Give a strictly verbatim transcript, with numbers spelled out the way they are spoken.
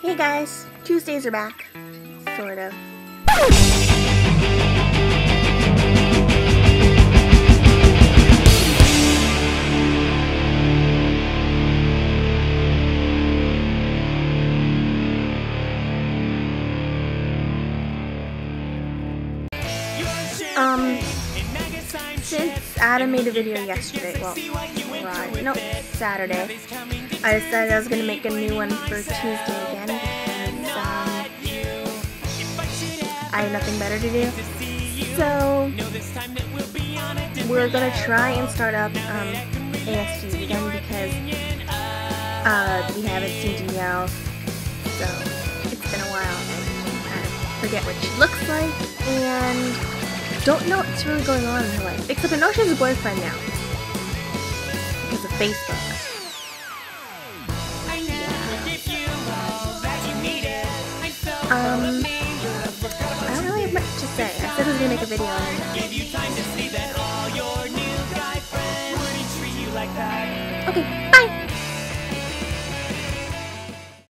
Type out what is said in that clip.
Hey guys, Tuesdays are back. Sort of. Um, since Adam made a video yesterday, well, Friday, no, Saturday, I decided I was going to make a new one for Tuesday again because um, I had nothing better to do. So, we're going to try and start up um, A S G again because uh, we haven't seen Danielle, so it's been a while and I forget what she looks like and don't know what's really going on in her life, except I know she has a boyfriend now because of Facebook. Um, I don't really have much to say. I said I was gonna make a video on it. Okay, bye!